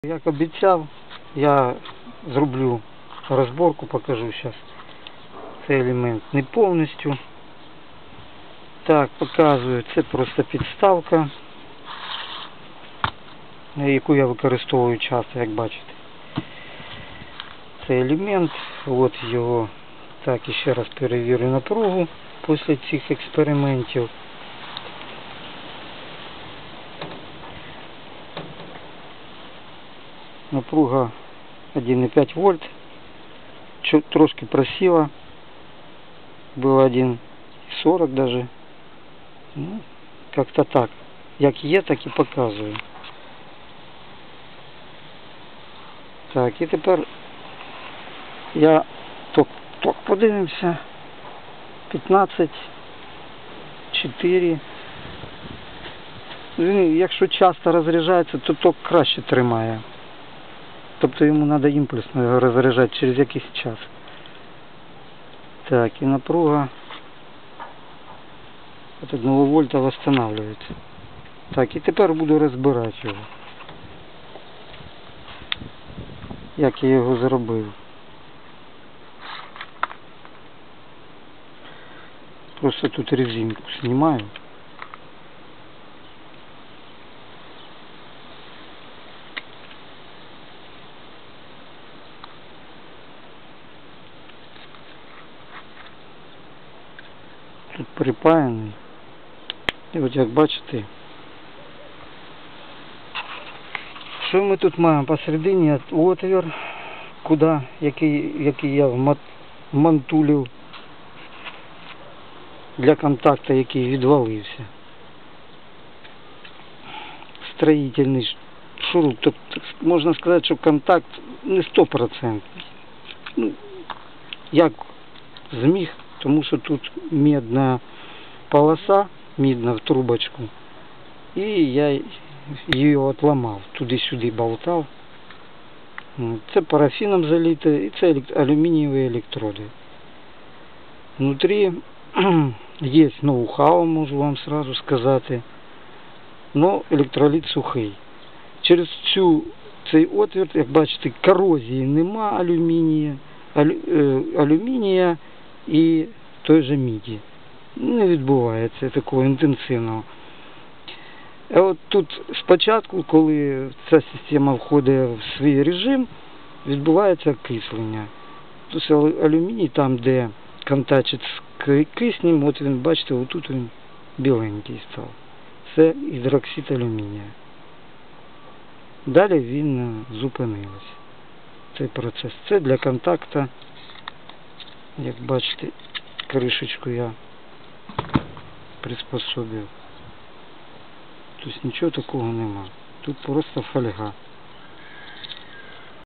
Як обіцяв, я зроблю розборку, покажу зараз. Цей елемент не повністю. Так, показую, це просто підставка, яку я використовую часто, як бачите. Цей елемент, от його, так, і ще раз перевірю напругу після цих експериментів. Напруга 1,5 вольт, трошки просіла, було 1,40 даже. Ну, как-то так. Як є, так і показую. Так, і тепер я ток подивимося. 15,4. Він, якщо часто розряджається, то ток краще тримає. Тобто йому треба імпульсно його розряджати через якийсь час. Так, і напруга от 1 вольта восстанавливается. Так, і тепер буду розбирати його. Як я його зробив. Просто тут резинку знімаю. Тут припаяний. І от як бачите, що ми тут маємо? Посередині отвір, який я вмантулив для контакту, який відвалився. Строїтельний шуруп. Тобто можна сказати, що контакт не 100%. Ну, як зміг, тому що тут медна полоса, медна в трубочку, і я її отламав, туди-сюди болтав. Це парафіном залите, і це алюмінієві електроди. Внутрі є ноу-хау, можу вам сразу сказати, но електроліт сухий. Через цей отвір, як бачите, корозії нема алюмінія і той же міді. Не відбувається такого інтенсивного. А от тут спочатку, коли ця система входить в свій режим, відбувається окислення. Тобто алюміній там, де контактить з киснем, от він, бачите, отут він біленький став. Це гідроксид алюмінія. Далі він зупинився. Цей процес. Це для контакту, як бачите, кришечку я приспособив. Тобто нічого такого нема. Тут просто фольга.